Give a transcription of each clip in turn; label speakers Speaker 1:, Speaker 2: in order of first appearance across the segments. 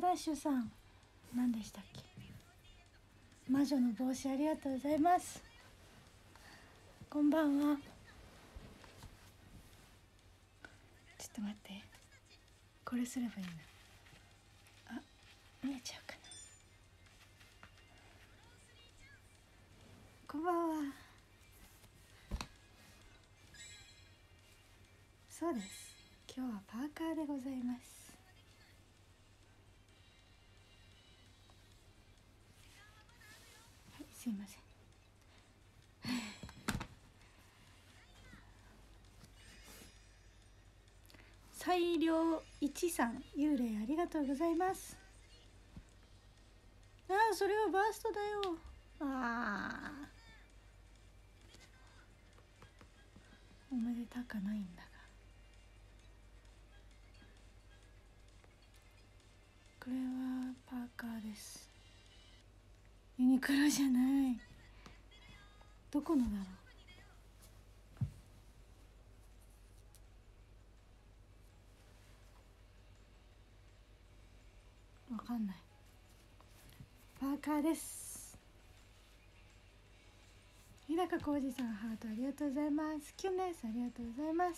Speaker 1: ダッシュさん、何でしたっけ。魔女の帽子ありがとうございます。こんばんは。ちょっと待って、これすればいいな。あ、見えちゃうかな。こんばんは。そうです、今日はパーカーでございます。はい、すいません。最良一さん、幽霊ありがとうございます。ああ、それはバーストだよ。ああ、おめでたかないんだが、これはパーカーです。ユニクロじゃない。どこのだろう、わかんない。パーカーです。日高浩二さん、ハートありがとうございます。キュンです、ありがとうございます。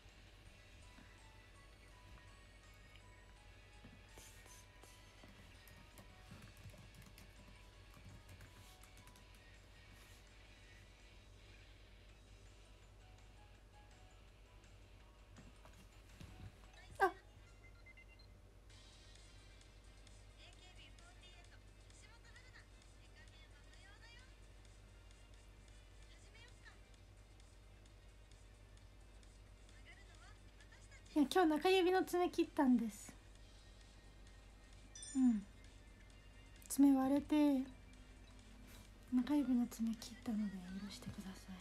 Speaker 1: あ、いや、今日中指の爪切ったんです。うん、爪割れて中指の爪切ったので許してください。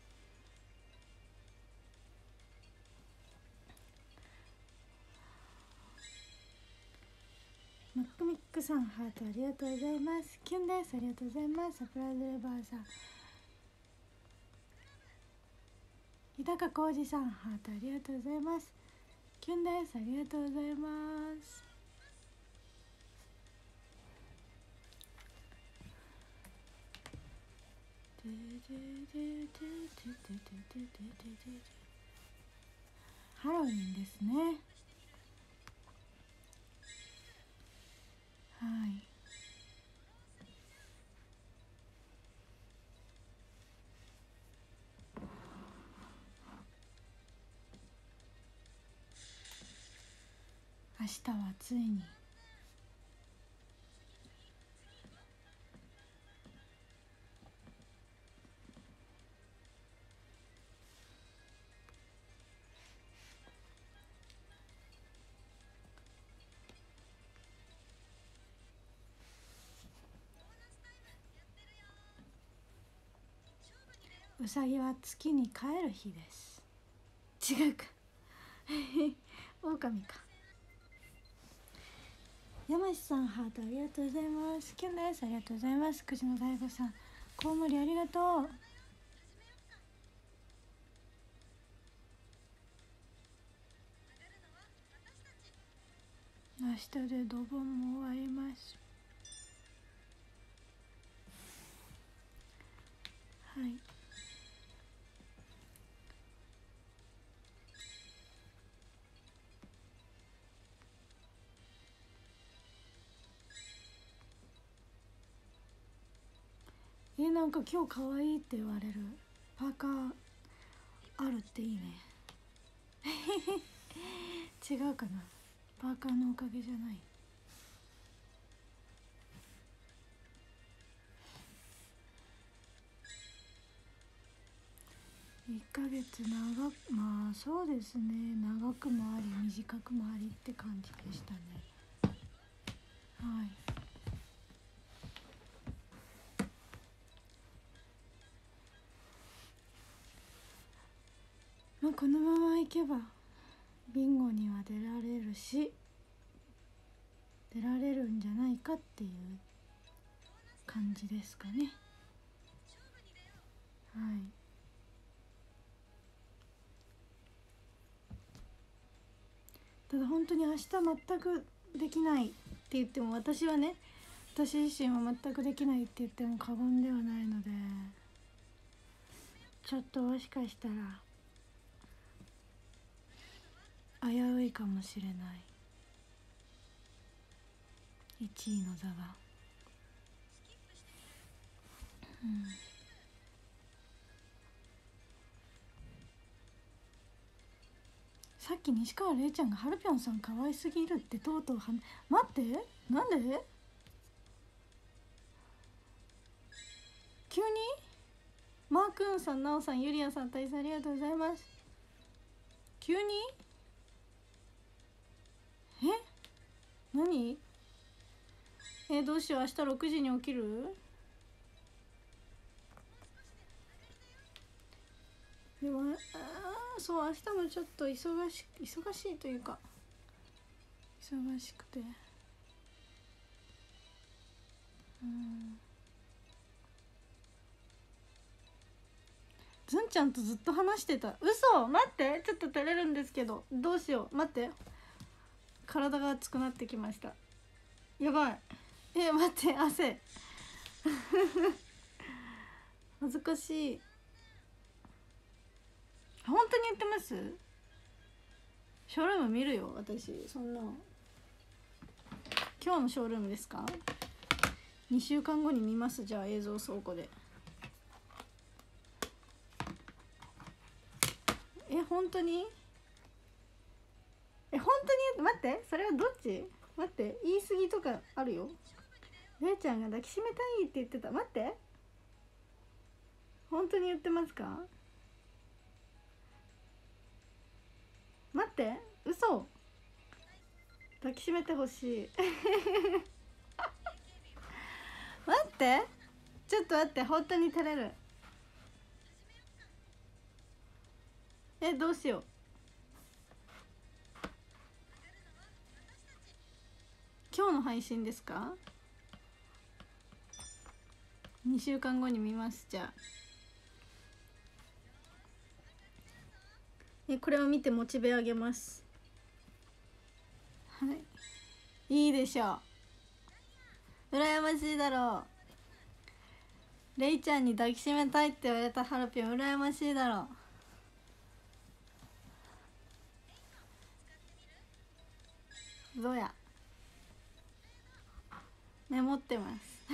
Speaker 1: マックミックさん、ハートありがとうございます。キュンです、ありがとうございます。サプライズレバーさん、日高浩二さん、ハートありがとうございます。キュンです、ありがとうございます。ハロウィンですね。はい、明日はついにうさぎは月に帰る日です。違うか狼か。山下さん、ハートありがとうございます。キュンです、ありがとうございます。くじの大悟さん、コウモリありがとう。明日でドボンも終わります。はい、なんか今日可愛いって言われるパーカーあるっていいね違うかな、パーカーのおかげじゃない。1ヶ月長く、まあそうですね、長くもあり短くもありって感じでしたね。はい、まあこのままいけばビンゴには出られるし、出られるんじゃないかっていう感じですかね。はい、ただ本当に明日全くできないって言っても、私はね、私自身は全くできないって言っても過言ではないので、ちょっともしかしたら危ういかもしれない、1位の座が。さっき西川れいちゃんがはるぴょんさん可愛すぎるってとうとう待って、なんで急に。マーくんさん、なおさん、ゆりやさん、大佐ありがとうございます。急に何どうしよう、明日6時に起きる。でもそう、明日もちょっと忙しいというか、忙しくて、ずんちゃんとずっと話してた。嘘。待って、ちょっと照れるんですけど、どうしよう。待って、体が熱くなってきました。やばい。待って、汗恥ずかしい。本当に言ってます？ショールーム見るよ私。そんな今日のショールームですか？2週間後に見ます。じゃあ映像倉庫で。本当に本当に待って、それはどっち？待って、言い過ぎとかあるよ。れいちゃんが抱きしめたいって言ってた。待って、本当に言ってますか？待って、嘘。抱きしめてほしい待って、ちょっと待って、本当に照れる。どうしよう。今日の配信ですか？2週間後に見ます。じゃあこれを見てモチベ上げます。はい、いいでしょう。羨ましいだろう。れいちゃんに抱きしめたいって言われたはるぴょん、羨ましいだろう。どうやメモってます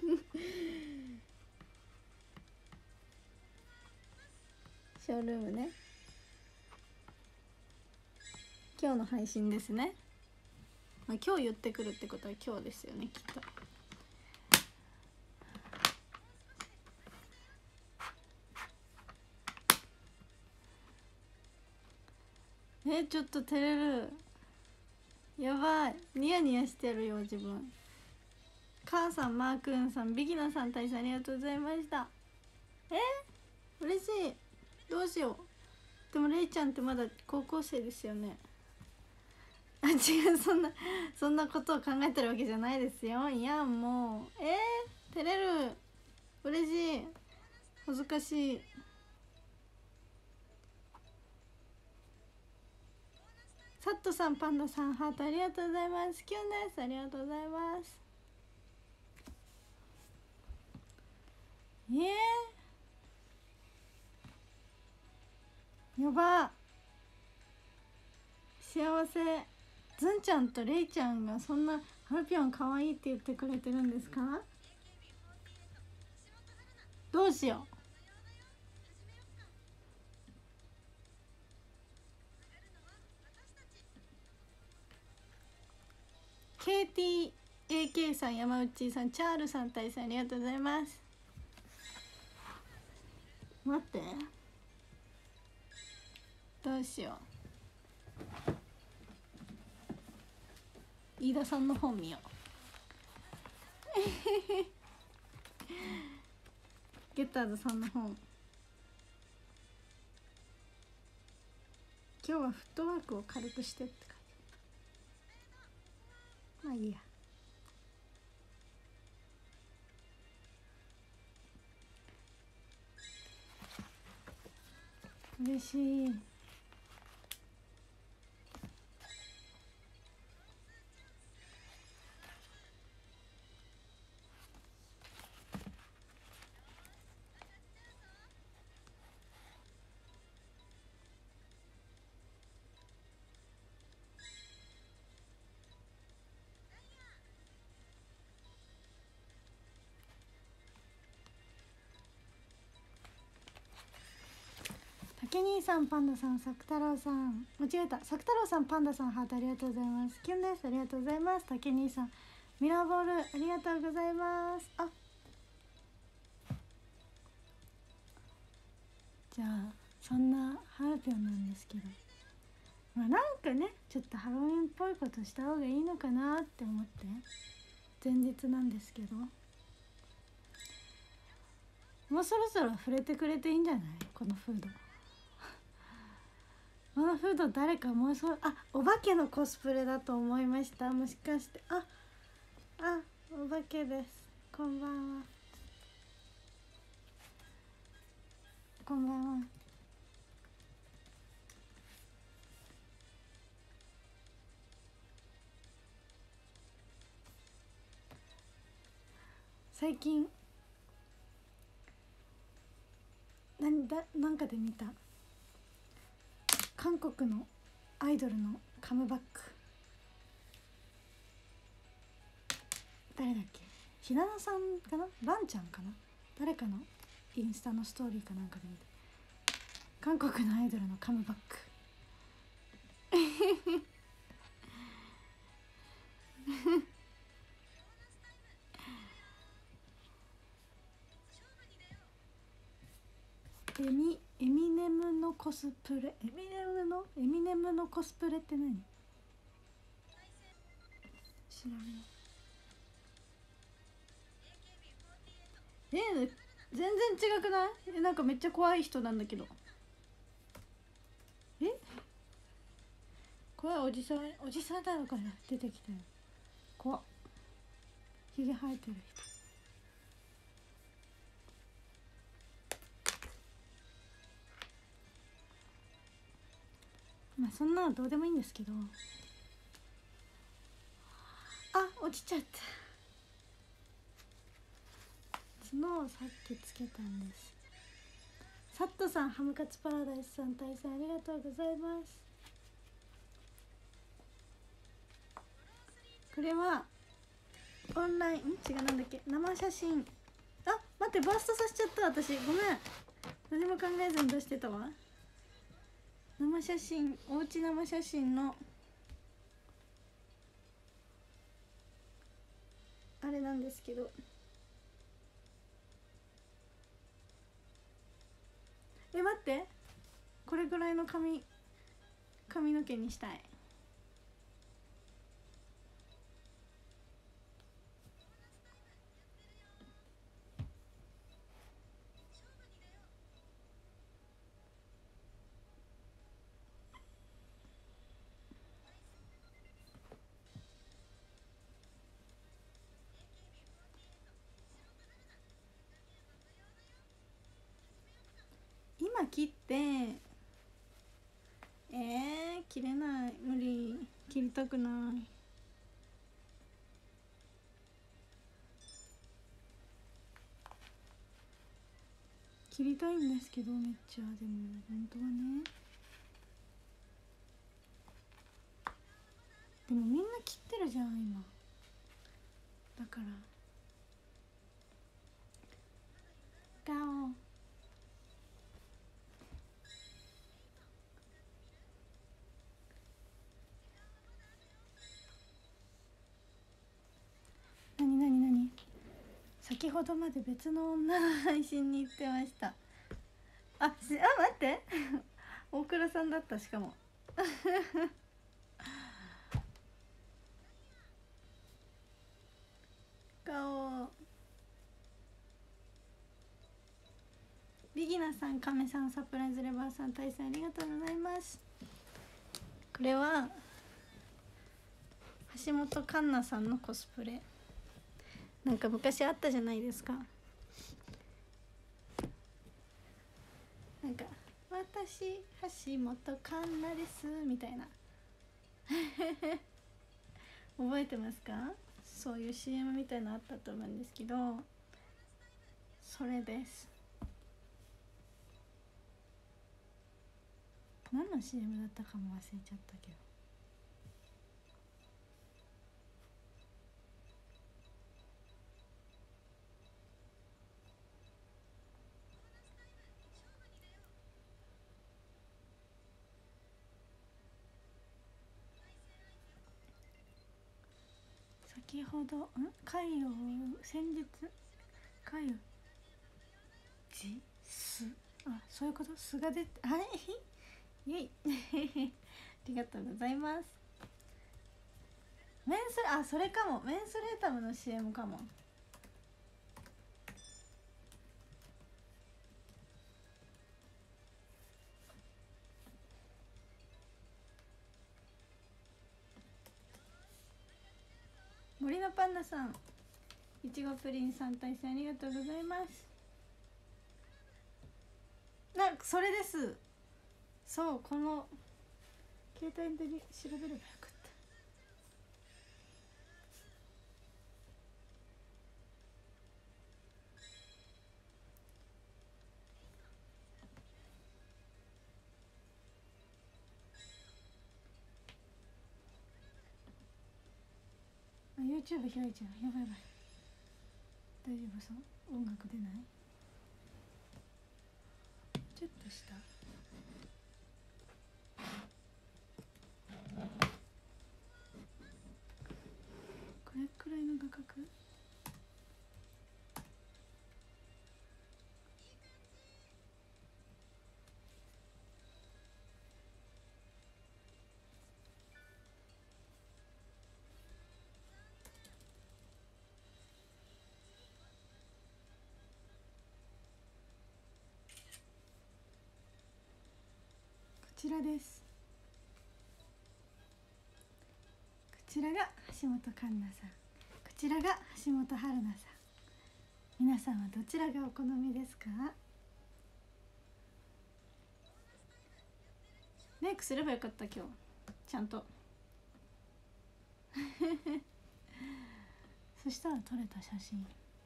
Speaker 1: ショールームね。今日の配信ですね。今日言ってくるってことは今日ですよね、きっと。ちょっと照れる。やばい、ニヤニヤしてるよ自分。母さん、マーくんさん、ビギナさん、大佐ありがとうございました。嬉しい。どうしよう。でもれいちゃんってまだ高校生ですよね。違う、そんなことを考えてるわけじゃないですよ。いやもう照れる。嬉しい。恥ずかしい。サットさん、パンダさん、ハートありがとうございます。キュンです。ありがとうございます。やば。幸せ。ずんちゃんとれいちゃんがそんなはるぴょんかわいいって言ってくれてるんですか？どうしよう。KTAK さん、山内さん、チャールさん、大佐ありがとうございます。待って、どうしよう。飯田さんの本見ようゲッターズさんの本。今日はフットワークを軽くしてって書いてある。まあいいや。嬉しい。 竹兄さん、パンダさん、作太郎さん、間違えた、作太郎さん、パンダさん、ハートありがとうございます。キュンです、ありがとうございます。竹兄さん、ミラーボールありがとうございます。あ、じゃあそんなハーピョンなんですけど、まあなんかね、ちょっとハロウィンっぽいことした方がいいのかなって思って、前日なんですけど、もうそろそろ触れてくれていいんじゃない？このフードこのフード誰かもうお化けのコスプレだと思いました。もしかして、お化けです。こんばんは。こんばんは。最近なんかで見た韓国のアイドルのカムバック、誰だっけ、ひなのさんかな、バンちゃんかな、誰かのインスタのストーリーかなんかで見て、韓国のアイドルのカムバックエミネムのコスプレ、エミネムのコスプレって何？知らない。全然違くない？なんかめっちゃ怖い人なんだけど。怖いおじさんだろから出てきたよ。怖っ。ひげ生えてる人。まあそんなのどうでもいいんですけど、落ちちゃった。角をさっきつけたんです。サットさん、ハムカツパラダイスさん、対戦ありがとうございます。これはオンライン違う、なんだっけ、生写真。待って、バーストさせちゃった。私ごめん、何も考えずに出してたわ。生写真、おうち生写真のあれなんですけど、待って、これぐらいの髪の毛にしたい。今切って切れない、無理、切りたくない。切りたいんですけど、めっちゃ、でも本当はね、でもみんな切ってるじゃん今、だから顔何先ほどまで別の女の配信に行ってました。待って大倉さんだった。しかも顔、ビギナさん、カメさん、サプライズレバーさん、対戦ありがとうございます。これは橋本環奈さんのコスプレ、なんか昔あったじゃないですか。なんか私橋本環奈ですみたいな覚えてますか？そういう CM みたいなのあったと思うんですけど、それです。何の CM だったかも忘れちゃったけど、 先ほど回を先日回をすそういうことすが出てはいイエイありがとうございます。それかも、メンスレータムの CM かも。森のパンダさん、いちごプリンさん対戦ありがとうございます。それです。そう、この携帯で調べればよかった。YouTube 開いちゃう。やばいやばい。大丈夫そう？音楽出ない？ちょっとしたこれくらいの画角？こちらです。こちらが橋本環奈さん、こちらが橋本春奈さん。皆さんはどちらがお好みですか？メイクすればよかった、今日ちゃんとそしたら撮れた写真。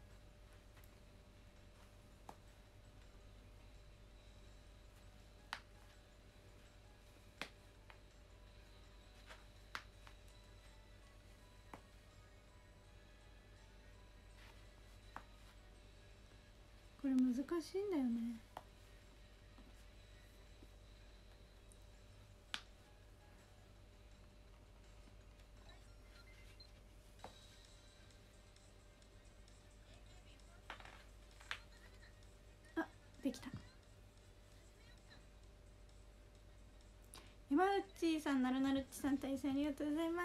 Speaker 1: これ難しいんだよね。できた。山内さん、なるなるっちさん対戦ありがとうございます。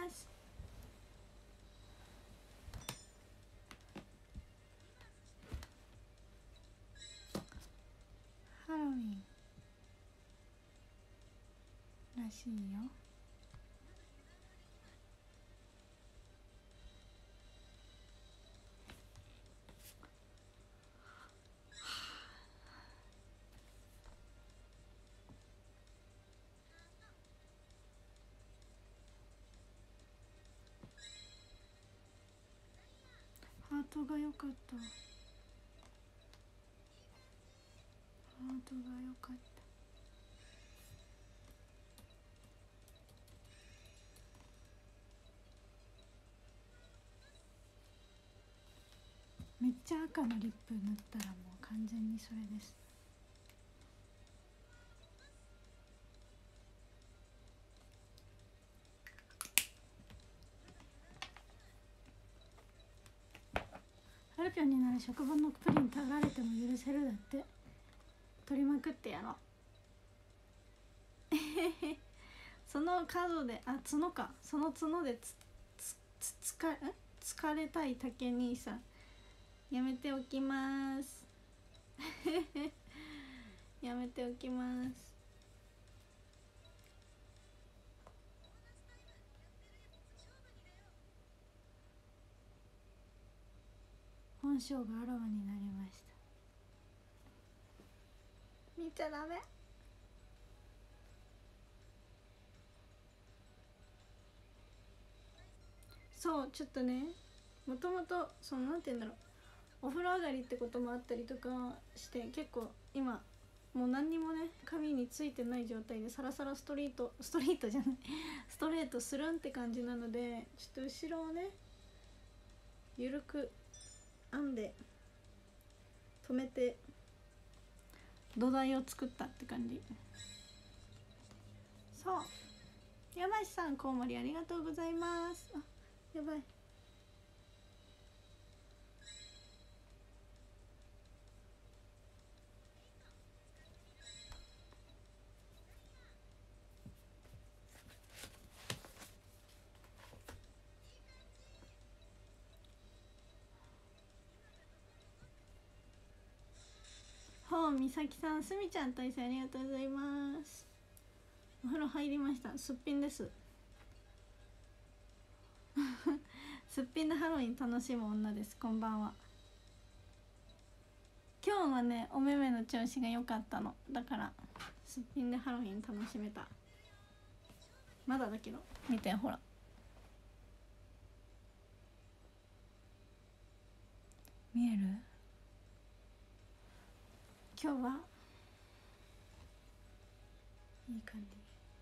Speaker 1: ハロウィンらしいよ。ハートが良かった。ハートが良かった。めっちゃ赤のリップ塗ったらもう完全にそれです。ハルピョンになら食本のプリン食べられても許せるだって。取りまくってやろうその角で角か、その角で疲れたい竹兄さんやめておきますやめておきます。本性があらわになりました。見ちゃダメ。そう、ちょっとね、もともとなんて言うんだろう、お風呂上がりってこともあったりとかして、結構今もう何にもね髪についてない状態でサラサラストレートじゃないストレートスルンって感じなので、ちょっと後ろをねゆるく編んで止めて土台を作ったって感じ。そう、山石さん、コウモリありがとうございます。やばい、 ほうみさきさん、すみちゃん対戦ありがとうございます。お風呂入りました。すっぴんですすっぴんでハロウィン楽しむ女です。こんばんは。今日はねお目目の調子が良かったのだからすっぴんでハロウィン楽しめた。まだだけど見てほら、見える？今日はいい感じ。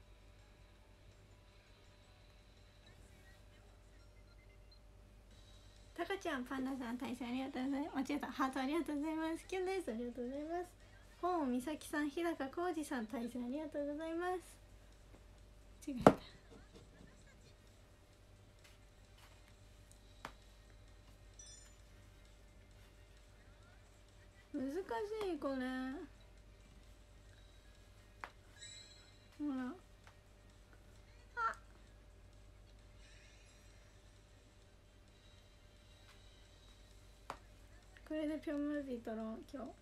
Speaker 1: たかちゃん、パンダさん対戦ありがとうございます。間違えた、ハートありがとうございます。キュンです、ありがとうございます。本美咲さん、日高浩二さん対戦ありがとうございます。違えた。難しいこれ。ほら、あ、これでピョンムービー撮ろう今日。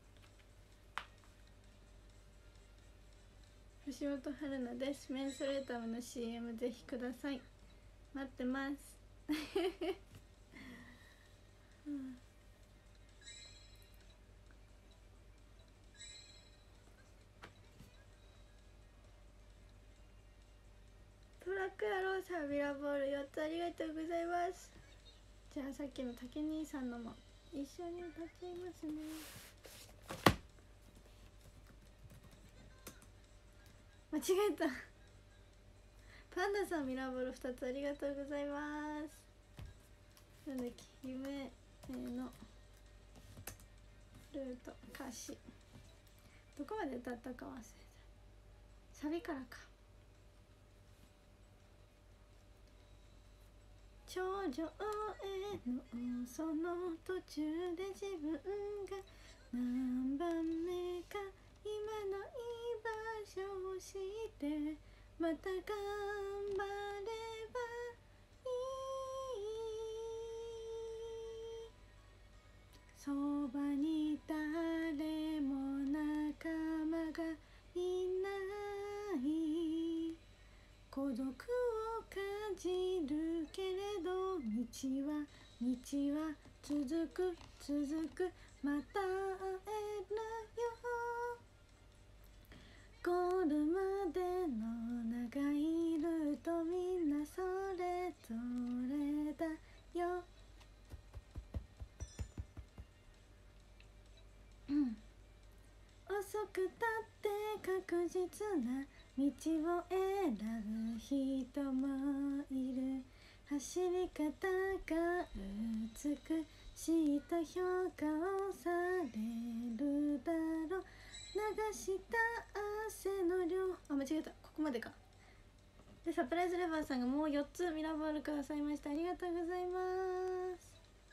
Speaker 1: 橋本春奈です。メンソレータムの CM ぜひください。待ってますうん、トラック野郎さん、ミラボール4つありがとうございます。じゃあさっきの竹兄さんのも一緒に歌っちゃいますね。間違えたパンダさん、ミラボール2つありがとうございます。なんだっけ、夢のルート歌詞どこまで歌ったか忘れた。サビからか。頂上へのその途中で自分が何番目か今の居場所を知ってまた頑張ればいい。そばに誰も仲間がいない孤独を感じるけれど道は続くまた会えるよ。ゴールまでの長いルートみんなそれぞれだよ。遅くたって確実な道を選ぶ人もいる。走り方が美しいと評価をされるだろう。流した汗の量、あ、間違えた、ここまでか。で、サプライズレバーさんがもう4つミラーボールくださいました。ありがとうございます。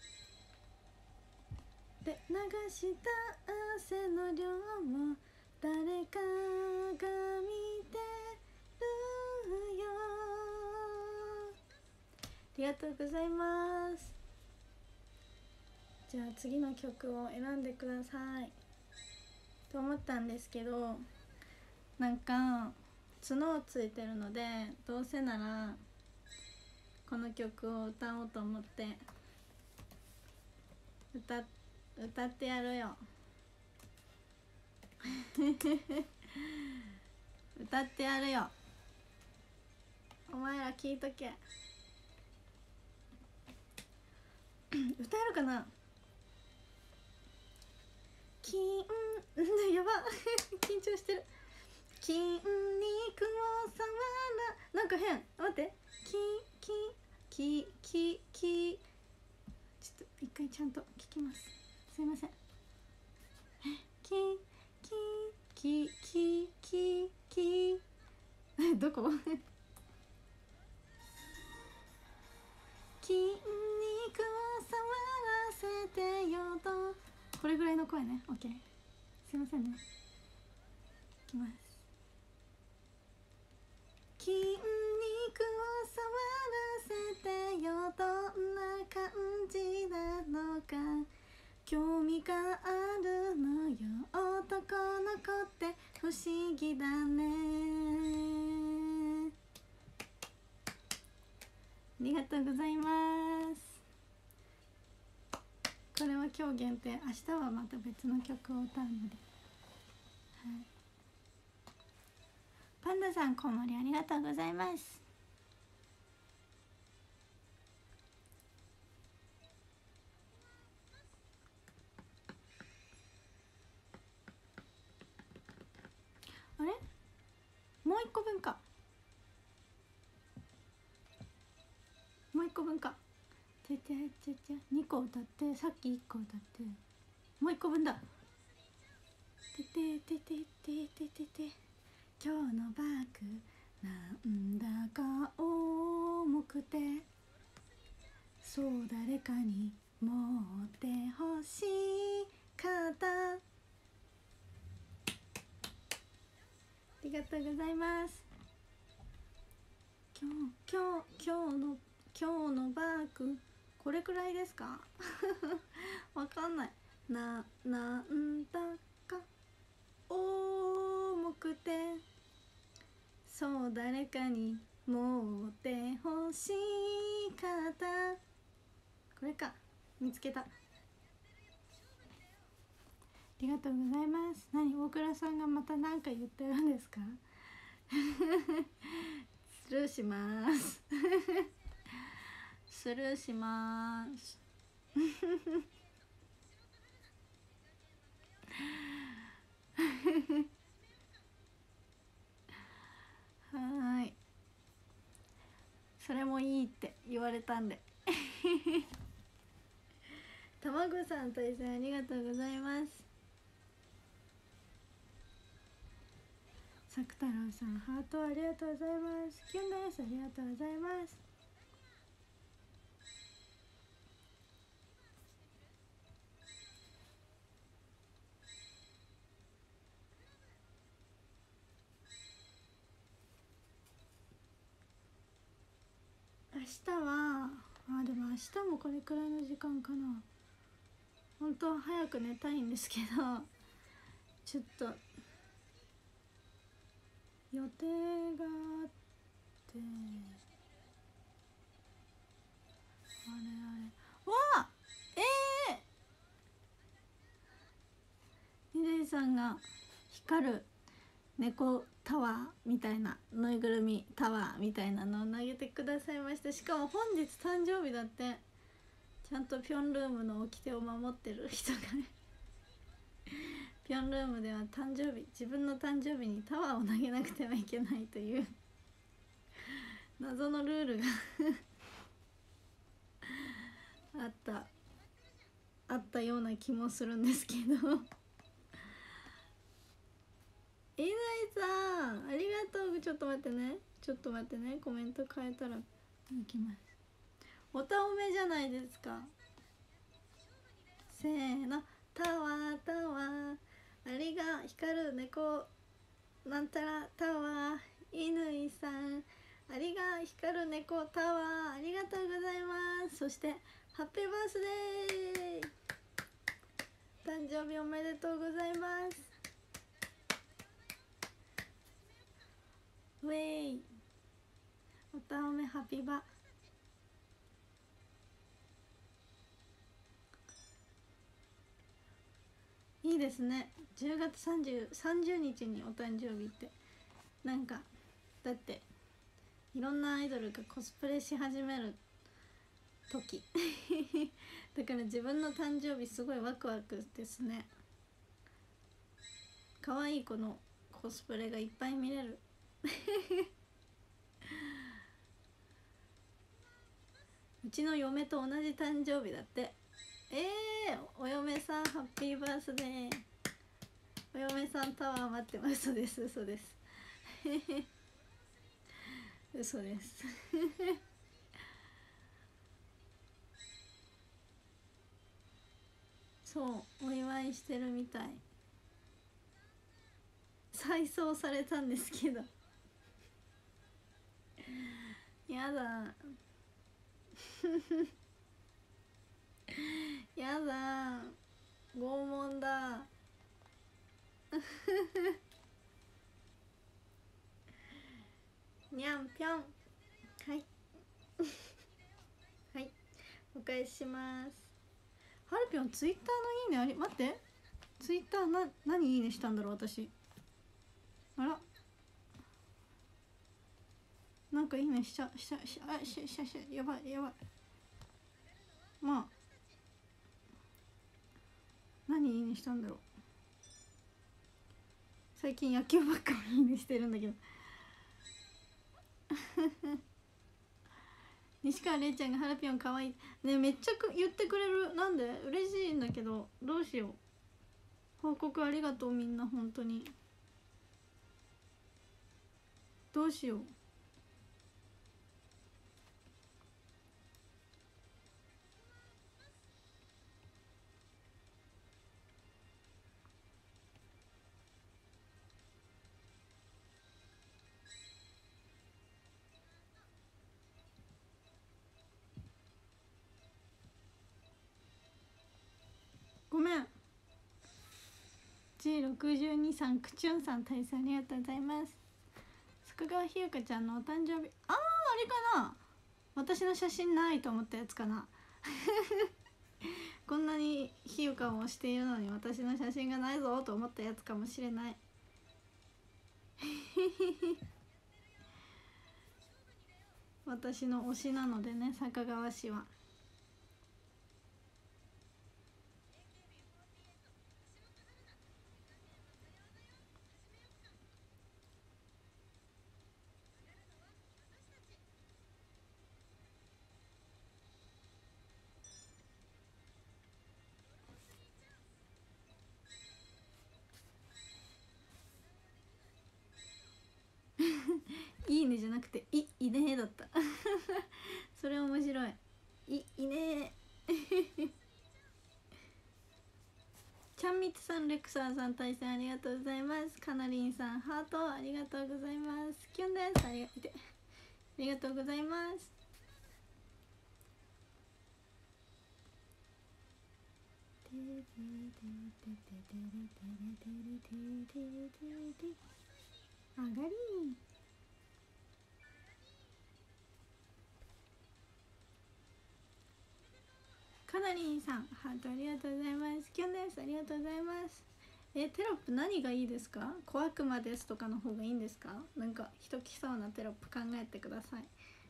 Speaker 1: で、流した汗の量も誰かが見てるよ。ありがとうございます。じゃあ次の曲を選んでくださいと思ったんですけど、なんか角をついてるのでどうせならこの曲を歌おうと思って歌ってやるよ歌ってやるよ。お前ら聞いとけ歌えるかな。やば緊張してる。筋肉を触らなんか変。待ってちょっと一回ちゃんと聞きます。すいません。どこ筋肉を触らせてよと、これぐらいの声ね。 OK、 すいませんね。いきます。筋肉を触らせてよ、どんな感じなのか興味があるのよ。 議だね。ありがとうございます。これは今日限定、明日はまた別の曲を歌うので、はい、パンダさん、こんまりありがとうございます。あれ、もう一個分か、もう一個分か。2個歌って、さっき1個歌って、もう1個分だ。てててててててて、今日のバッグなんだか重くて、そう誰かに持ってほしかった。ありがとうございます。今日のバッグこれくらいですか？わかんない。なんだか重くて、そう誰かに持ってほしかった。これか、見つけた。ありがとうございます。何、大倉さんがまた何か言ってるんですか？スルーしますスルーしますはい、それもいいって言われたんでたまごさん対戦ありがとうございます。さく太郎さん、ハートありがとうございます。キュンです、ありがとうございます。明日はでも明日もこれくらいの時間かな。本当は早く寝たいんですけど、ちょっと予定があって、あれわあ、みどりさんが光る猫タワーみたいな、ぬいぐるみタワーみたいなのを投げてくださいました。しかも本日誕生日だって。ちゃんとピョンルームの掟を守ってる人がピョンルームでは自分の誕生日にタワーを投げなくてはいけないという謎のルールがあったような気もするんですけどイナイさんありがとう。ちょっと待ってね、コメント変えたらいきます。おたおめじゃないですか。せーの、タワータワー、ありが光る猫なんたらタワー、乾さんありが光る猫タワー、ありがとうございます。そしてハッピーバースデー、誕生日おめでとうございます。ウェイ、おたおめハピバ。いいですね、10月30日にお誕生日って、なんかだっていろんなアイドルがコスプレし始める時だから自分の誕生日すごいワクワクですね。可愛い子のコスプレがいっぱい見れるうちの嫁と同じ誕生日だって。お嫁さんハッピーバースデー。お嫁さんタワー待ってます。嘘です嘘です嘘ですそうお祝いしてるみたい。再送されたんですけどやだやだ拷問だにゃんぴょん。はいはいお返しします。はるぴょんツイッターのいいねあり、待って、ツイッター何いいねしたんだろう私。あら、なんかいいねしやばいやばい。まあ何いいねしたんだろう。最近野球ばっかりいいねしてるんだけど西川れいちゃんがハラピョンかわいいね、めっちゃ言ってくれる。なんで嬉しいんだけど、どうしよう。報告ありがとうみんな、本当にどうしよう。ごめん。 G62 さん、くちゅんさん、大佐ありがとうございます。坂川ひよかちゃんのお誕生日、あれかな、私の写真ないと思ったやつかなこんなにひよかをしているのに私の写真がないぞと思ったやつかもしれない私の推しなのでね、坂川氏は。いいねじゃなくていねだったそれ面白い。いねちゃんみつさん、レクサーさん、対戦ありがとうございます。かなりんさん、ハートありがとうございます。キュンです、ありがとうございます。あがりかなりんさん、ハートありがとうございます。キュンです、ありがとうございます。テロップ何がいいですか？小悪魔ですとかの方がいいんですか？なんか人来そうなテロップ考えてください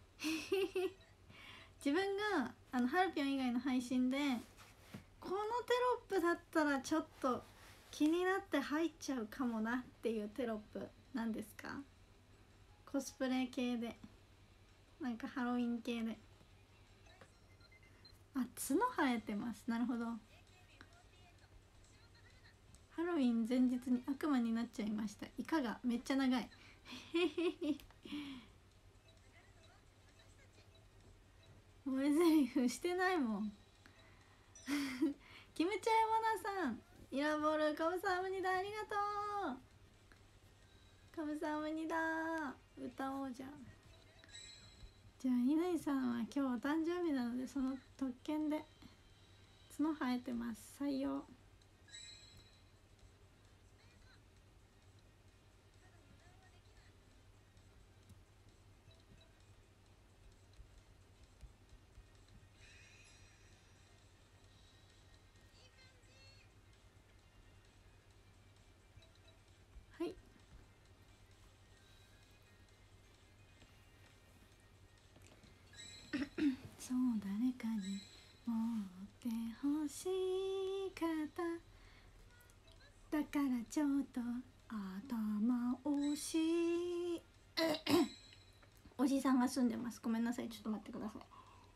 Speaker 1: 自分がハルピョン以外の配信でこのテロップだったらちょっと気になって入っちゃうかもなっていうテロップなんですか？コスプレ系で、なんかハロウィン系で。あ、角生えてます。なるほど。ハロウィン前日に悪魔になっちゃいました。いかが？めっちゃ長い覚え台詞してないもんキムチャイモナさん、イラボールカムサハムニダ、ありがとう。カムサハムニダ、歌おうじゃん。じゃあ乾さんは今日お誕生日なので、その特権で角生えてます。採用。はいそう誰かに持ってほしかっただからちょっと頭押しおじさんが住んでます。ごめんなさい、ちょっと待ってください。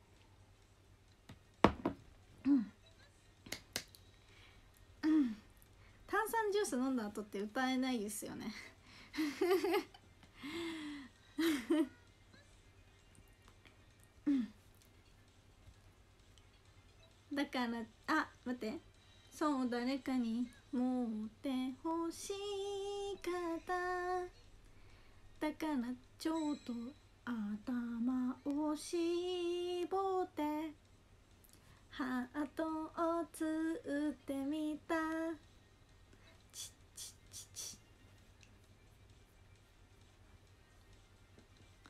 Speaker 1: 炭酸ジュース飲んだ後って歌えないですよねだから待って、そう誰かに持ってほしかっただからちょっと頭を絞ってハートをつってみた。チッチッチッチッ。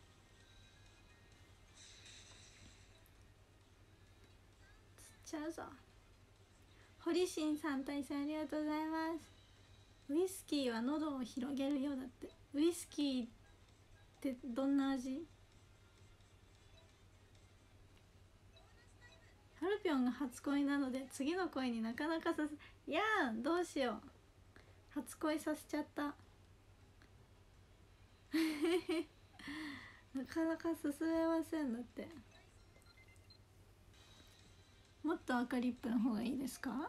Speaker 1: ちゃうぞ。堀新さん対戦ありがとうございます。ウイスキーは喉を広げるようだって。ウイスキーってどんな味？ハルピョンが初恋なので次の恋になかなかさせ、いやーどうしよう、初恋させちゃったなかなか進めません。だってもっと赤リップの方がいいですか？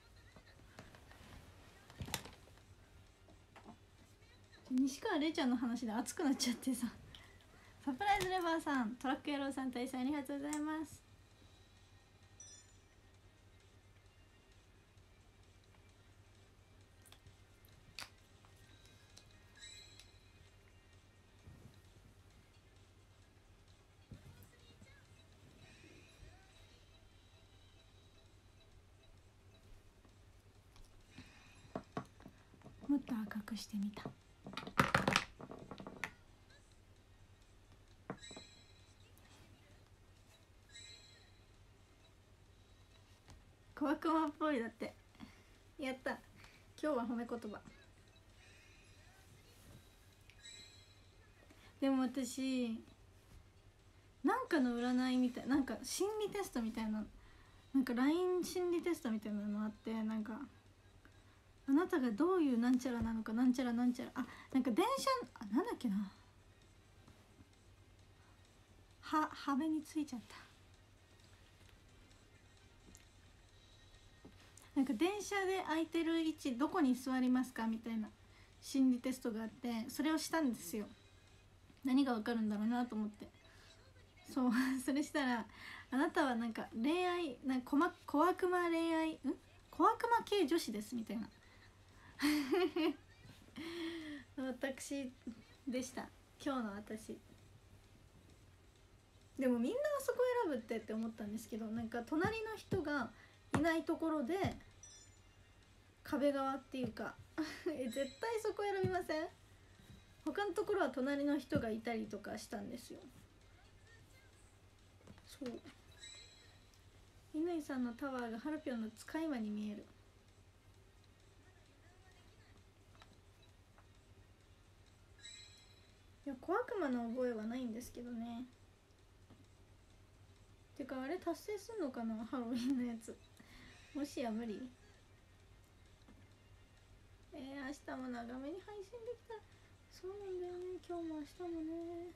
Speaker 1: 西川れいちゃんの話で熱くなっちゃってさ。サプライズレバーさん、トラック野郎さん対戦ありがとうございます。もっと赤くしてみた。小悪魔っぽい。だってやった。今日は褒め言葉。でも私なんかの占いみたい、なんか心理テストみたいな、なんか LINE 心理テストみたいなのあって、なんかあなたがどういうなんちゃらなのか、なんちゃらなんちゃら、あ、なんか電車、あ、なんだっけな、壁についちゃった。なんか電車で空いてる位置どこに座りますかみたいな心理テストがあって、それをしたんですよ。何がわかるんだろうなと思って。そうそれしたら、あなたはなんか恋愛なんか小悪魔恋愛小悪魔系女子ですみたいな私でした、今日の私。でもみんなあそこ選ぶって思ったんですけど、なんか隣の人がいないところで壁側っていうか絶対そこ選びません？他のところは隣の人がいたりとかしたんですよ。そう、乾さんのタワーがハルピョンの使い魔に見える。いや、小悪魔の覚えはないんですけどね。てかあれ達成すんのかな、ハロウィンのやつ。もしや無理？明日も長めに配信できたら。そうなんだよね、今日も明日もね。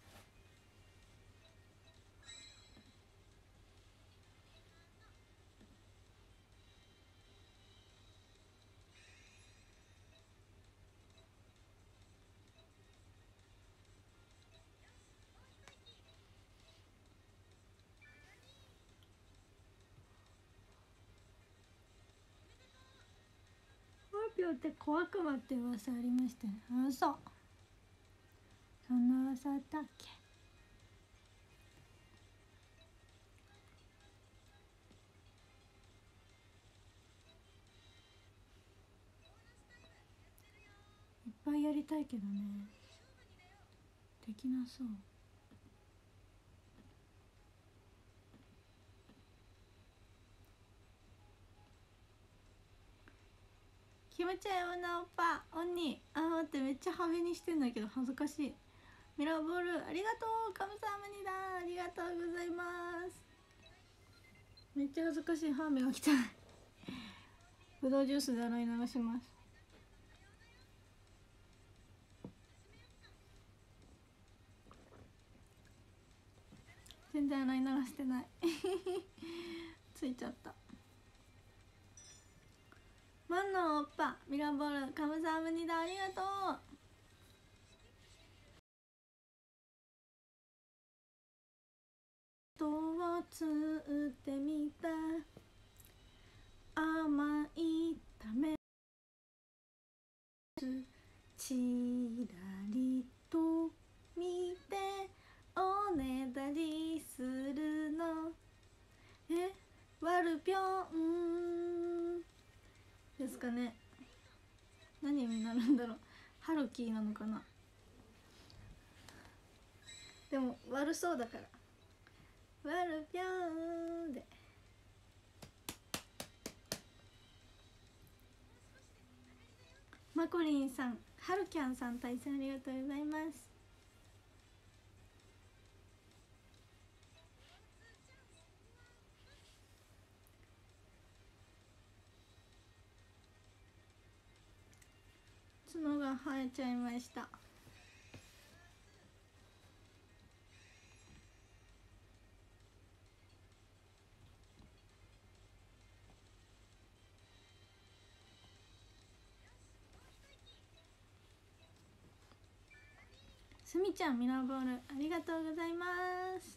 Speaker 1: ハルピョンって小悪魔って噂ありましたね。あ、そう、そんな噂あったっけ？いっぱいやりたいけどね、できなそう。キムチャヤなおっぱおんに、あ、待って、めっちゃハメにしてんだけど恥ずかしい。ミラーボールありがとう、カムサハムニだ、ありがとうございます。めっちゃ恥ずかしい、ハーメが来たぶどうジュースで洗い流します。全然洗い流してないついちゃった。マンのおっぱミラーボールカムサハムニだ、ありがとう。どうつってみた甘いためちらりと見ておねだりするの。ワルピョンですかね。何になるんだろう、ハルキーなのかな。でも悪そうだからワルピョンで。 マコリンさん、ハルキャンさん、対戦ありがとうございます。角が生えちゃいました。すみちゃん、ミラーボールありがとうございます。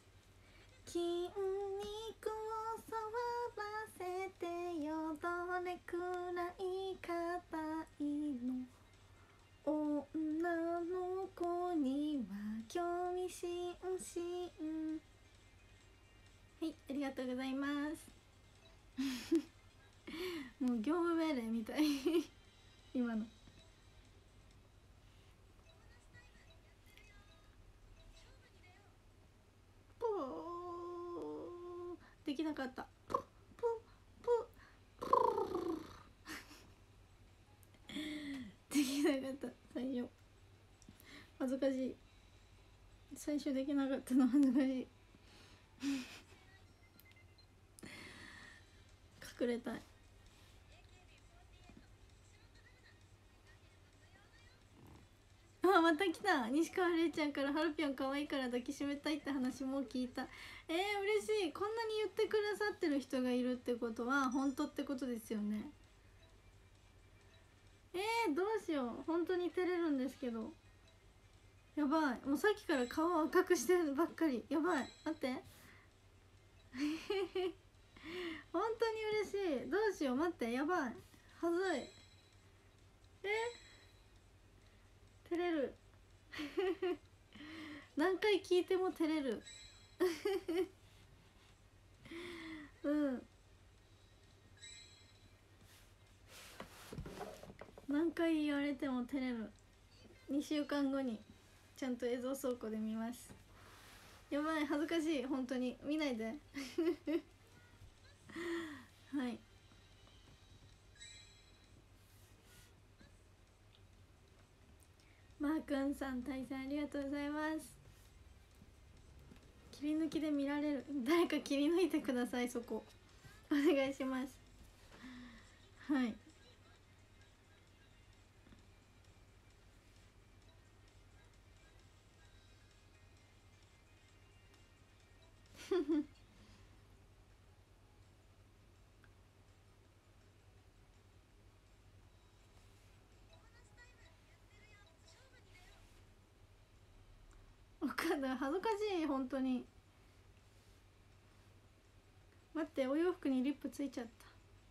Speaker 1: 筋肉を触らせてよ、どれくらい硬いの、女の子には興味津々。はい、ありがとうございます。もう業務命令みたい今の。ポーできなかった。ポポポポできなかった。最初恥ずかしい。最初できなかったの恥ずかしい隠れたい。あ、また来た。西川れいちゃんからハルピョン可愛いから抱きしめたいって話も聞いた。嬉しい。こんなに言ってくださってる人がいるってことは本当ってことですよね。どうしよう。本当に照れるんですけど。やばい。もうさっきから顔赤くしてるばっかり。やばい。待って本当に嬉しい。どうしよう。待って。やばい。はずい。照れる何回聞いても照れるうん何回言われても照れる。2週間後にちゃんと映像倉庫で見ます。やばい、恥ずかしい。本当に見ないではい、マーくんさん、対戦ありがとうございます。切り抜きで見られる。誰か切り抜いてください。そこお願いします。はいわかんない。恥ずかしい。本当に待って。お洋服にリップついちゃった。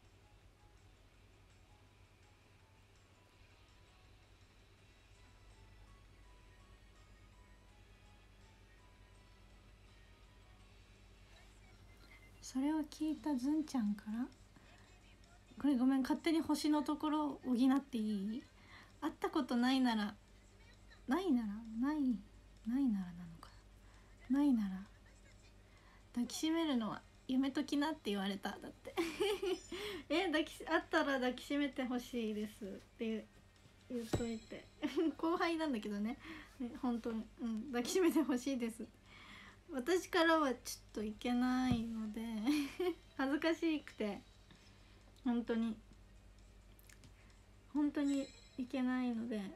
Speaker 1: それを聞いたずんちゃんから、これごめん、勝手に星のところを補っていい？会ったことないなら、ないならないないならなのかな、ないなら抱きしめるのはやめときなって言われた。だってあったら抱きしめてほしいですって言っといて後輩なんだけどね、本当に、抱きしめてほしいです。私からはちょっといけないので恥ずかしくて、本当に本当にいけないので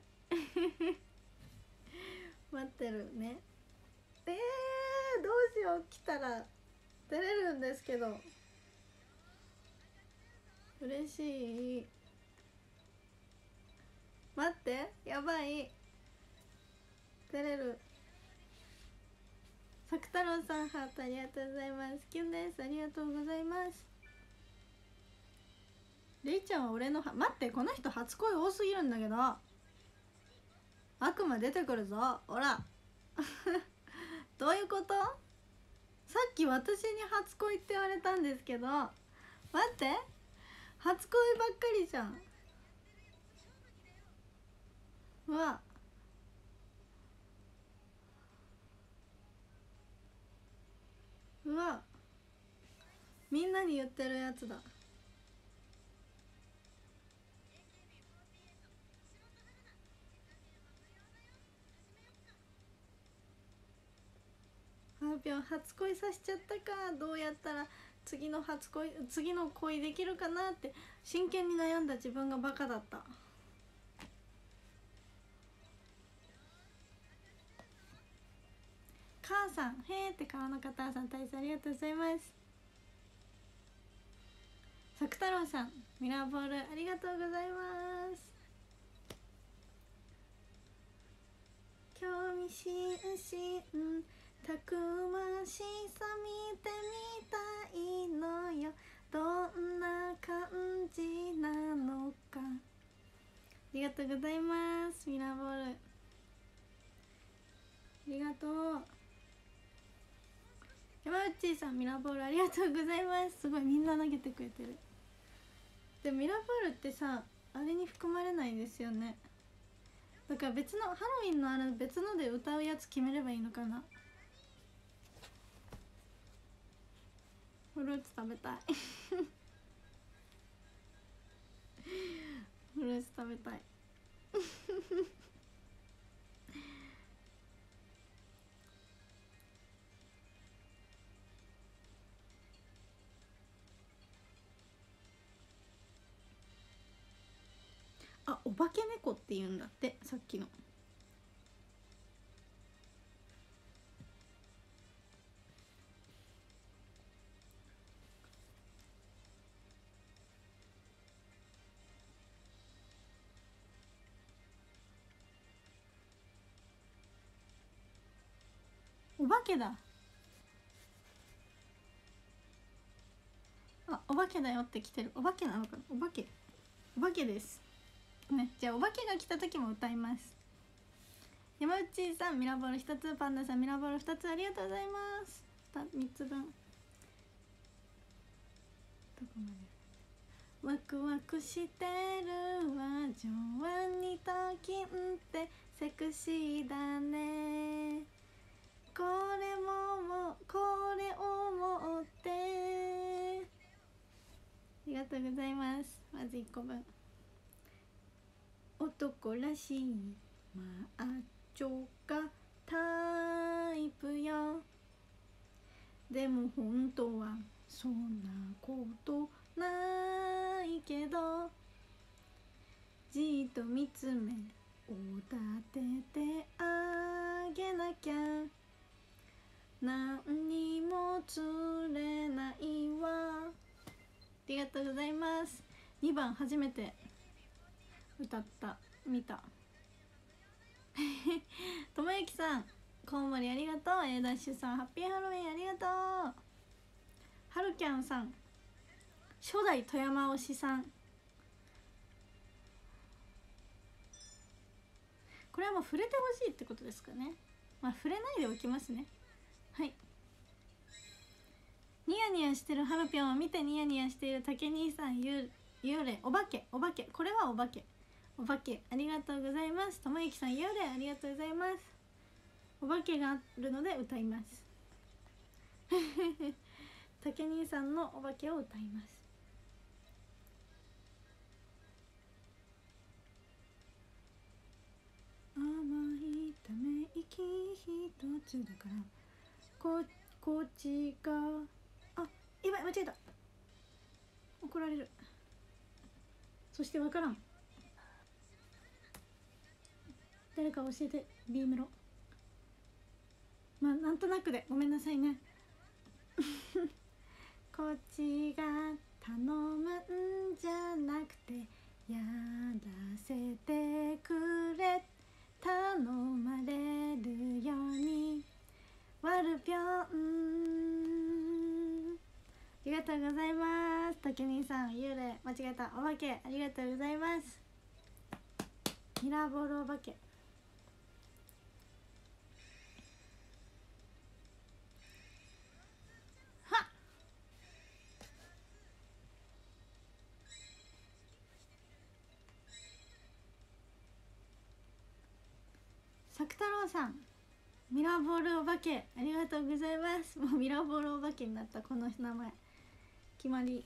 Speaker 1: 待ってるね。どうしよう。来たら照れるんですけど。嬉しい。待って、やばい。照れる。さく太郎さん、ハートありがとうございます。キュンです。ありがとうございます。れいちゃんは俺の待って、この人初恋多すぎるんだけど。悪魔出てくるぞ。ほらどういうこと？さっき私に初恋って言われたんですけど、待って、初恋ばっかりじゃん。うわ、うわ、みんなに言ってるやつだ。 ハピョン初恋させちゃったか、どうやったら次の恋できるかなって真剣に悩んだ自分がバカだった。母さん、へーって川の方さん、大切ありがとうございます。さく太郎さん、ミラーボールありがとうございます。興味津々たくましさ見てみたいのよ、どんな感じなのか。ありがとうございます。ミラーボールありがとう。山内さん、ミラーボールありがとうございます。すごいみんな投げてくれてる。でもミラーボールってさ、あれに含まれないですよね。だから別のハロウィンの別ので歌うやつ決めればいいのかな。フルーツ食べたいフルーツ食べたいあ、お化け猫って言うんだって、さっきの。お化けだ。あ、お化けだよって来てる。お化けなのかな。お化けですね。じゃあお化けが来た時も歌います。山内さん、ミラボール1つ、パンダさん、ミラボール2つ、ありがとうございます。3つ分。どこまで。ワクワクしてるわ、情腕にときんってセクシーだね。これを持ってありがとうございます。まず1個分。男らしいマッチョがタイプよ。でも本当はそんなことないけど、じっと見つめを立ててあげなきゃ、何にも釣れないわ。ありがとうございます。2番初めて歌った見たともゆきさん、コウモリありがとう。ダッシュさん、ハッピーハロウィンありがとう。はるきゃんさん、初代富山推しさん。これはもう触れてほしいってことですかね。まあ触れないでおきますね。はい。ニヤニヤしてるハロピョンを見てニヤニヤしている竹兄さん、幽霊、お化け、これはお化け、ありがとうございます。ともゆきさん、幽霊ありがとうございます。お化けがあるので歌います竹兄さんのお化けを歌います。甘いため息一つだからこっちが、あ、やばい、間違えた。怒られる。そしてわからん。誰か教えて。 B メロ。まあなんとなくでごめんなさいねこっちが頼むんじゃなくてやらせてくれ、頼まれるようにワルピョン。ありがとうございます。竹兄さん、幽霊間違えた、お化けありがとうございます。ミラーボールお化け。はっ、さく太郎さん、ミラーボールお化けありがとうございます。もうミラーボールお化けになった。この名前決まり。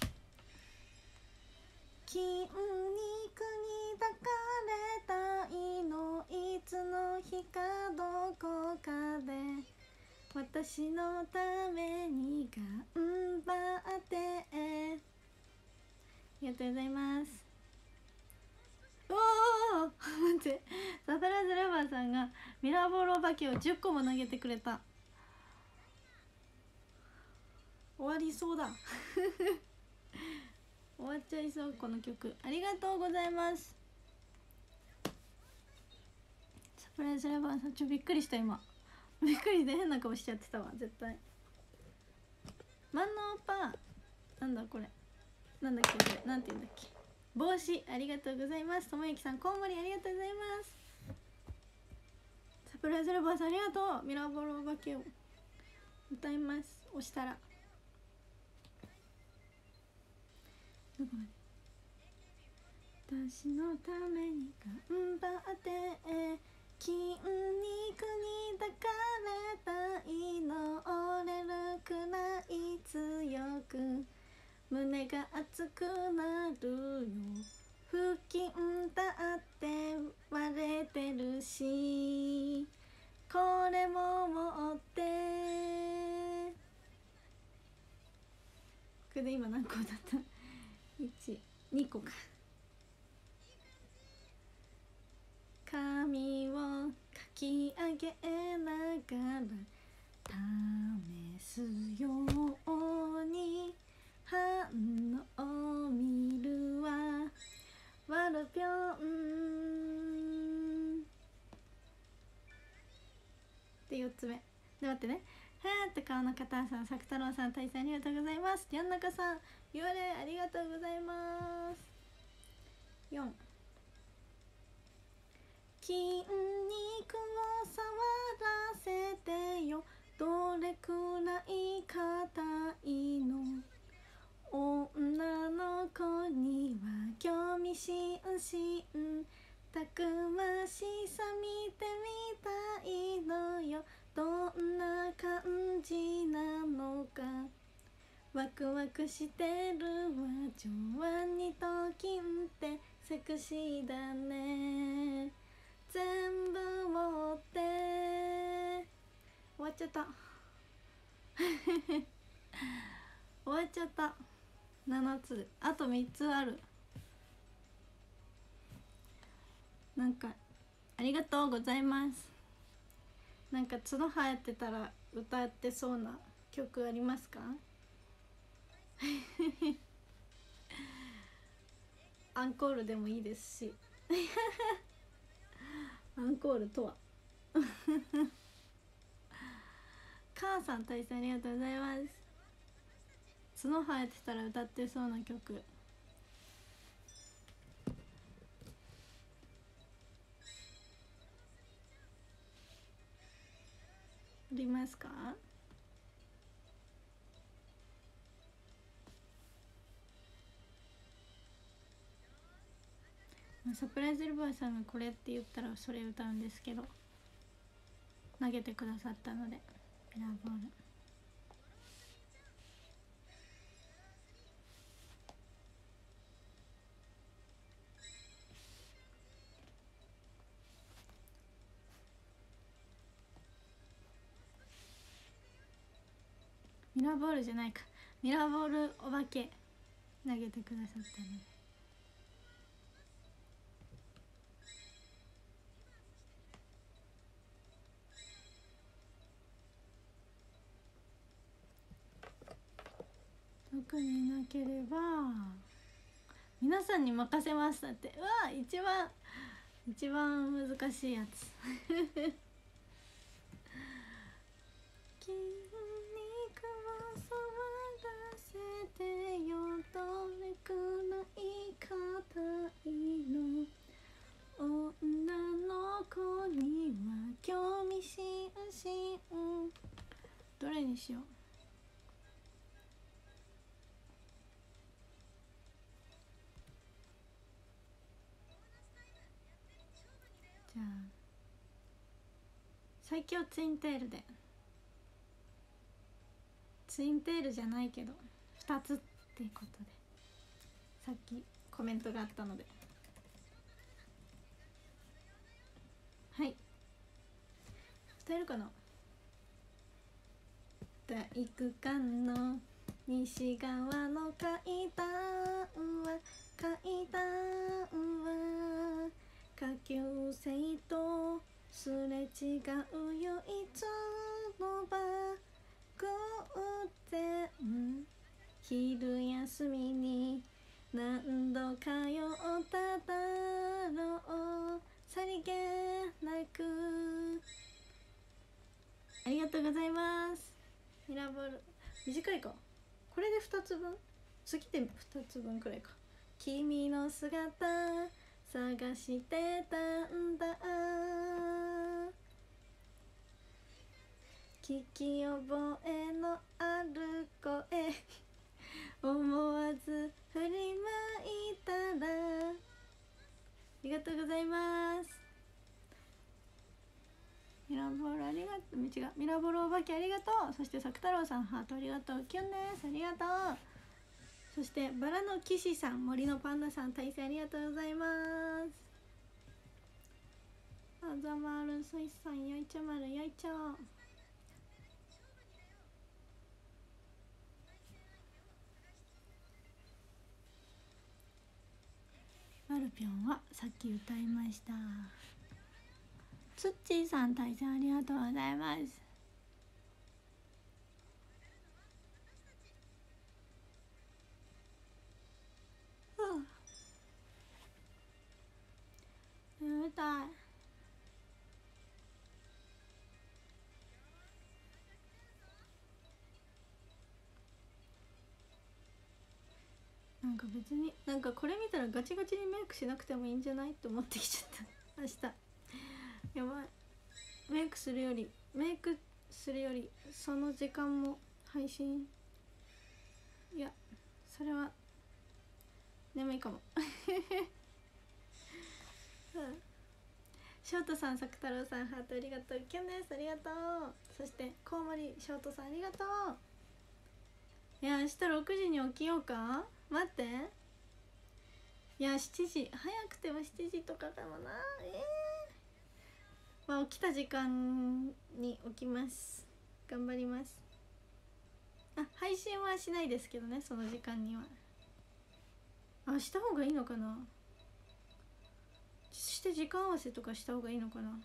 Speaker 1: 筋肉に抱かれたいの、いつの日かどこかで私のために頑張って。ありがとうございます。おお待って、サプライズラバーさんがミラーボールお化けを10個も投げてくれた。終わりそうだ終わっちゃいそう、この曲。ありがとうございます。サプライズラバーさん、びっくりした。今びっくりして変な顔しちゃってたわ。絶対万能パン、なんだこれ、なんだっけこれ、なんて言うんだっけ、帽子。ありがとうございます。ともゆきさん、こんもりありがとうございます。サプライズラバーさんありがとう。ミラーボールお化けを歌います。押したらどこまで。私のために頑張って筋肉に抱かれたいの、折れるくらい強く胸が熱くなるよ。腹筋だって割れてるし、これも持って。これで今何個だった？ 1、2個か。髪をかき上げながら試すように反応を見るわ。わるぴょんで4つ目で、待ってね。はーって顔の方さん、さく太郎さん、大佐ありがとうございます。やんなかさん、言われありがとうございます。4、筋肉を触らせてよ、どれくらい硬いの。女の子には興味津々、たくましさ見てみたいのよ。どんな感じなのかワクワクしてるわ。上腕にと金ってセクシーだね。全部持って終わっちゃった終わっちゃった。7つ、あと3つある。なんかありがとうございます。なんか角生えてたら歌ってそうな曲ありますか？アンコールでもいいですしアンコールとは母さん、大佐ありがとうございます。角生えてたら歌ってそうな曲ありますか？サプライズルバーさんがこれって言ったらそれ歌うんですけど、投げてくださったのでミラーボール。ミラーボールじゃないか、ミラーボールお化け投げてくださったので。特になければ皆さんに任せます。だって、うわ、一番難しいやつ筋肉を触らせてよ、どれくらい硬いの。女の子には興味津々。どれにしよう。じゃあ最強ツインテールで。ツインテールじゃないけど2つっていうことで、さっきコメントがあったので、はい、歌えるかな。 体育館の西側の階段は下級生とすれ違う唯一の場偶然昼休みに何度通っただろうさりげなく。ありがとうございます。ミラボル短いか、これで2つ分、次で2つ分くらいか。君の姿探してたんだ、聞き覚えのある声思わず振りまいたら。ありがとうございます。ミラボルありがとう、違う、ミラボルお化けありがとう。そして作太郎さんハートありがとう。キュンです、ありがとう。そしてバラの騎士さん、森のパンダさん、大勢ありがとうございます。あざまるすいさん、やいちゃまるやいちゃう。マルピョンはさっき歌いました。ツッチーさん、大勢ありがとうございます。眠たい。なんか別になんかこれ見たらガチガチにメイクしなくてもいいんじゃないって思ってきちゃった明日やばい。メイクするよりその時間も配信、いやそれは眠いかもショートさん、作太郎さん、ハートありがとう。キュンです、ありがとう。そしてコウモリショートさん、ありがとう。いや明日6時に起きようか。待って、いや7時、早くても7時とかかもな。まあ起きた時間に起きます。頑張ります。配信はしないですけどね、その時間には。した方がいいのかな。して時間合わせとかした方がいいのかな。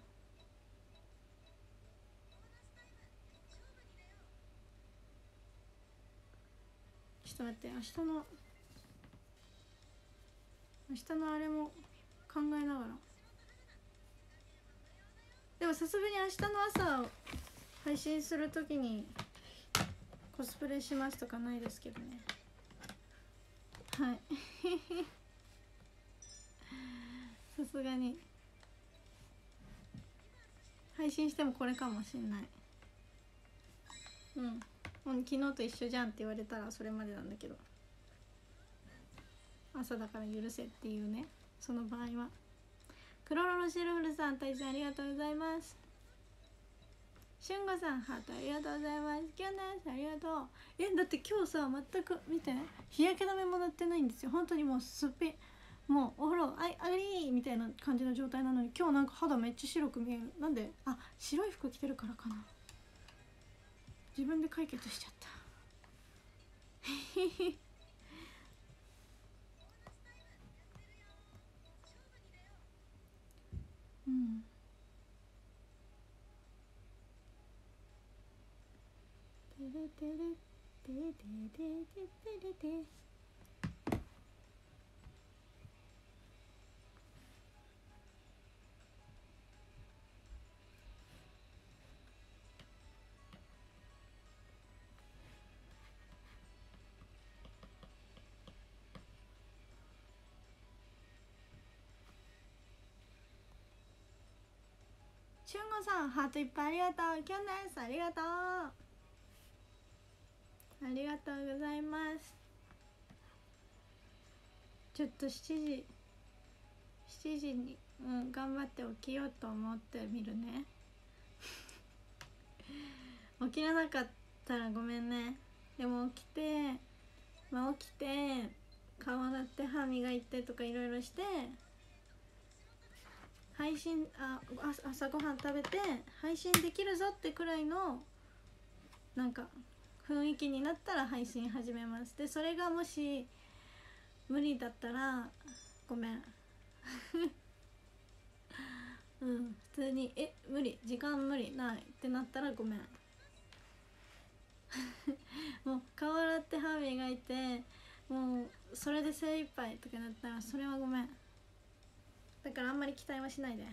Speaker 1: ちょっと待って、明日のあれも考えながら。でもさすがに明日の朝配信するときにコスプレしますとかないですけどね。はいさすがに配信してもこれかもしんない。もう昨日と一緒じゃんって言われたらそれまでなんだけど、朝だから許せっていうね、その場合は。クロロロシルフルさん、大変ありがとうございます。しゅんごさん、ハートありがとうございます。キュンです、ありがとう。だって今日さ、全く見て、日焼け止めも塗ってないんですよ。本当にもうもうお風呂ありみたいな感じの状態なのに、今日なんか肌めっちゃ白く見える。なんで？白い服着てるからかな。自分で解決しちゃったテレテレテレテレテレテレ。しゅんごさん、ハートいっぱいありがとう。キュンです、ありがとう。ありがとうございます。ちょっと7時に、頑張って起きようと思ってみるね起きれなかったらごめんね。でも起きて顔洗って歯磨いてとかいろいろして、配信朝ごはん食べて配信できるぞってくらいのなんか雰囲気になったら配信始めます。でそれがもし無理だったらごめんうん普通に無理時間無理ないってなったらごめんもう顔洗って歯磨いてもうそれで精一杯とかなったらそれはごめん。だからあんまり期待はしないで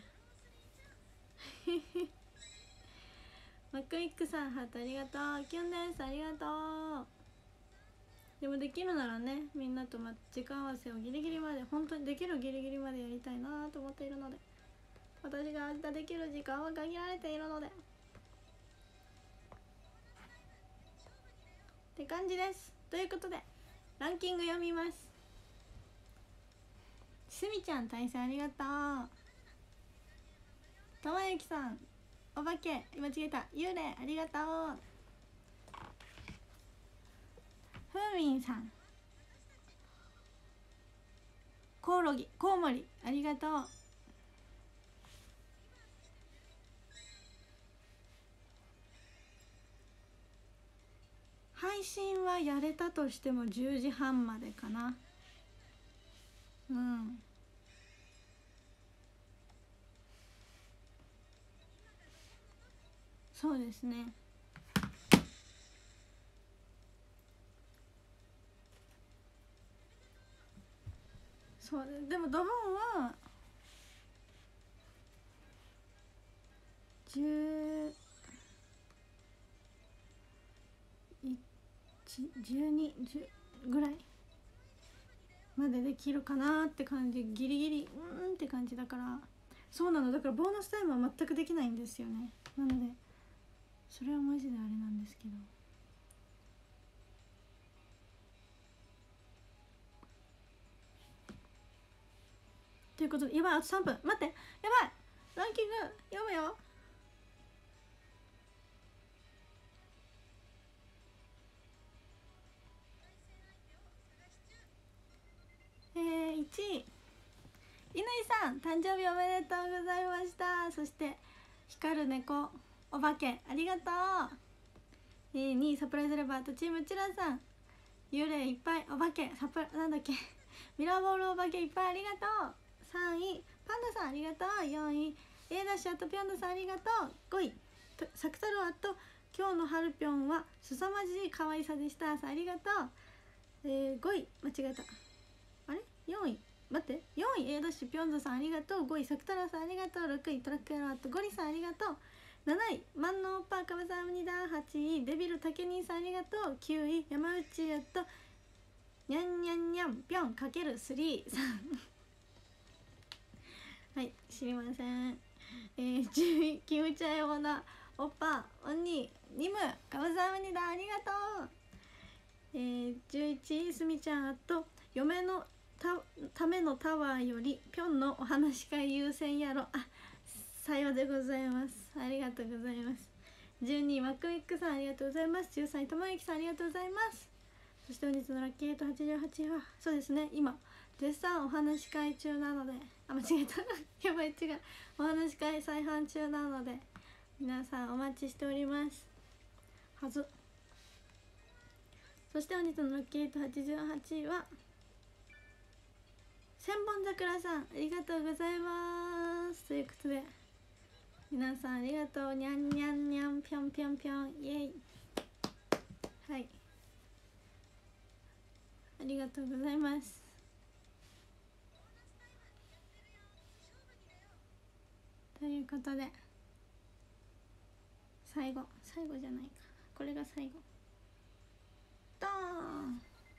Speaker 1: マックミックさんハートありがとう。キュンですありがとう。でもできるならねみんなと時間合わせをギリギリまで本当にできるギリギリまでやりたいなと思っているので、私が明日できる時間は限られているのでって感じです。ということでランキング読みます。すみちゃん対戦ありがとう。ともゆきさんお化け間違えた幽霊ありがとう。ふうみんさんコオロギコウモリありがとう。配信はやれたとしても10時半までかな。うんそうですね。そうでもドボンは10 12ぐらいまでできるかなって感じ。ギリギリって感じだから。そうなのだからボーナスタイムは全くできないんですよね。なのでそれはマジであれなんですけど。ということでやばいあと3分待ってやばいランキング読むよ。1位乾さん誕生日おめでとうございました。そして光る猫お化けありがとう。2位サプライズレバーとチームチラさん幽霊いっぱいお化けなんだっけミラーボールお化けいっぱいありがとう。3位パンダさんありがとう。4位 A ダッシュあとぴょんださんありがとう。5位サクタロアと今日のハルぴょんは凄まじい可愛さでしたさんありがとう。5位間違えたあれ4位待って4位 A ダッシュぴょんださんありがとう。5位サクタロアさんありがとう。6位トラックエロアとゴリさんありがとう。7位万能パーカムサムニダ。8位デビルタケニーさんありがとう。9位山内やっとにゃんにゃんにゃんぴょんかける3さんはい知りません。10位キムチャヨナオッパオニニムカムサムニダありがとう。11位すみちゃんと嫁のためのタワーよりぴょんのお話し会優先やろ。さようでございます。ありがとうございます。12位マックミックさんありがとうございます。13位ともゆきさんありがとうございます。そして本日のラッキー888はそうですね今絶賛お話し会中なので間違えたやばい違うお話し会再販中なので皆さんお待ちしておりますはず。そして本日のラッキー888は千本桜さんありがとうございますということで皆さんありがとう。にゃんにゃんにゃんぴょんぴょんぴょんイエイはいありがとうございます。ということで最後じゃないかこれが最後ドーン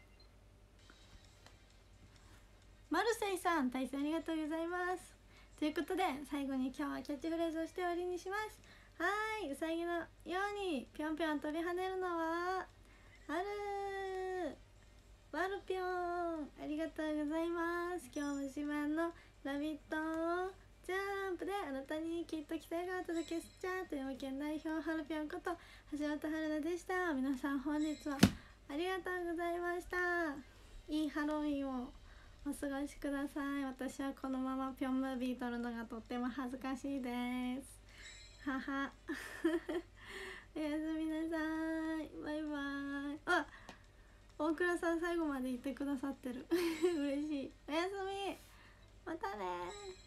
Speaker 1: マルセイさん対戦ありがとうございます。ということで最後に今日はキャッチフレーズをして終わりにします。はい、うさぎのようにぴょんぴょん飛び跳ねるのはあるワルぴょんありがとうございます。今日も自慢のラビットジャンプであなたにきっと期待がお届けしちゃう富山県代表はるぴょんこと橋本春菜でした。皆さん本日はありがとうございました。いいハロウィンをお過ごしください。私はこのままぴょんムービー撮るのがとっても恥ずかしいです。ははおやすみなさい。バイバーイ。 倉さん最後までいてくださってる嬉しい。おやすみ、またね。